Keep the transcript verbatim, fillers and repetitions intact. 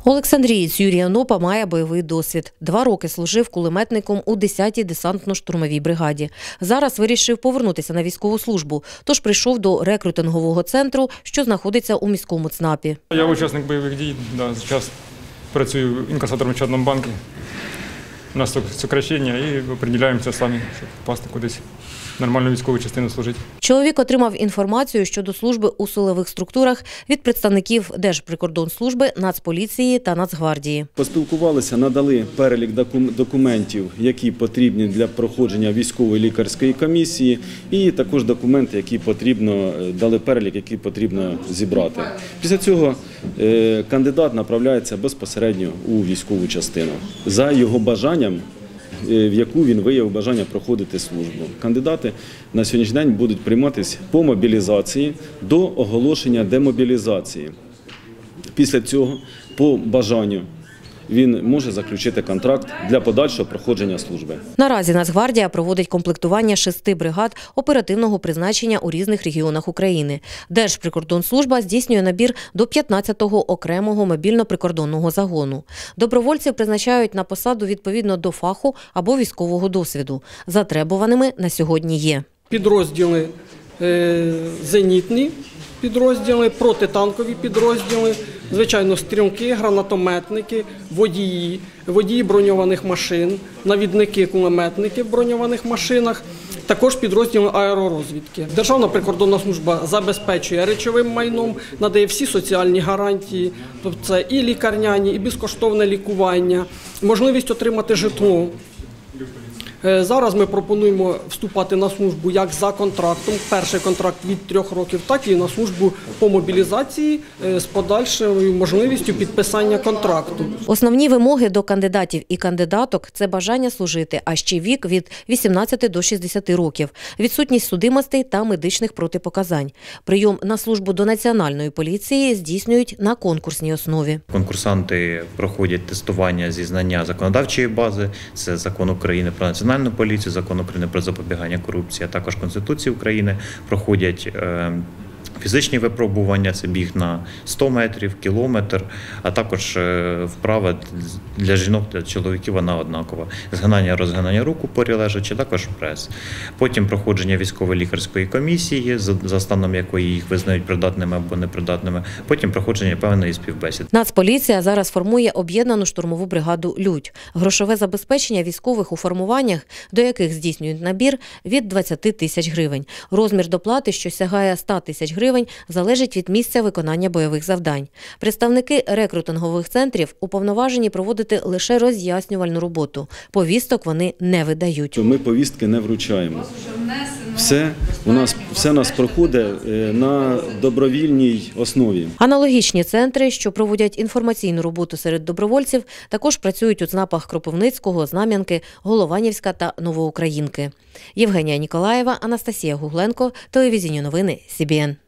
Олександрієць Юрій Анопа має бойовий досвід. Два роки служив кулеметником у десятій десантно-штурмовій бригаді. Зараз вирішив повернутися на військову службу, тож прийшов до рекрутингового центру, що знаходиться у міському ЦНАПі. Я учасник бойових дій, да, зараз працюю інкасатором в Ощадному банку. У нас сокращення і определяємося самі, щоб попасти кудись. Нормальну військову частину служити. Чоловік отримав інформацію щодо служби у силових структурах від представників Держприкордонслужби, Нацполіції та Нацгвардії. Поспілкувалися, надали перелік документів, які потрібні для проходження військової лікарської комісії, і також документи, які потрібно, дали перелік, який потрібно зібрати. Після цього кандидат направляється безпосередньо у військову частину за його бажанням, в яку він виявив бажання проходити службу. Кандидати на сьогоднішній день будуть прийматися по мобілізації до оголошення демобілізації. Після цього, по бажанню, він може заключити контракт для подальшого проходження служби. Наразі Нацгвардія проводить комплектування шести бригад оперативного призначення у різних регіонах України. Держприкордонслужба здійснює набір до п'ятнадцятого окремого мобільно-прикордонного загону. Добровольців призначають на посаду відповідно до фаху або військового досвіду. Затребуваними на сьогодні є підрозділи е, зенітні, підрозділи, протитанкові підрозділи, звичайно, стрілки, гранатометники, водії, водії броньованих машин, навідники, кулеметники в броньованих машинах, також підрозділи аеророзвідки. Державна прикордонна служба забезпечує речовим майном, надає всі соціальні гарантії, тобто це і лікарняні, і безкоштовне лікування, можливість отримати житло. Зараз ми пропонуємо вступати на службу як за контрактом, перший контракт від трьох років, так і на службу по мобілізації з подальшою можливістю підписання контракту. Основні вимоги до кандидатів і кандидаток – це бажання служити, а ще вік від вісімнадцяти до шістдесяти років, відсутність судимостей та медичних протипоказань. Прийом на службу до Національної поліції здійснюють на конкурсній основі. Конкурсанти проходять тестування зі знання законодавчої бази, це Закон України про Національну поліцію, Закон України про запобігання корупції, а також Конституції України, проходять фізичні випробування, це біг на сто метрів, кілометр, а також вправа для жінок, для чоловіків вона однакова. Згинання, розгинання рук у порі лежачи, також прес. Потім проходження військової лікарської комісії, за станом якої їх визнають придатними або непридатними. Потім проходження певної співбесід. Нацполіція зараз формує об'єднану штурмову бригаду «Людь». Грошове забезпечення військових у формуваннях, до яких здійснюють набір, від двадцяти тисяч гривень. Розмір доплати, що сягає ста тисяч гривень, залежить від місця виконання бойових завдань. Представники рекрутингових центрів уповноважені проводити лише роз'яснювальну роботу. Повісток вони не видають. Ми повістки не вручаємо. Все у нас, все у нас проходить на добровільній основі. Аналогічні центри, що проводять інформаційну роботу серед добровольців, також працюють у ЦНАПах Кропивницького, Знам'янки, Голованівська та Новоукраїнки. Євгенія Ніколаєва, Анастасія Гугленко, телевізійні новини Сі Бі Ен.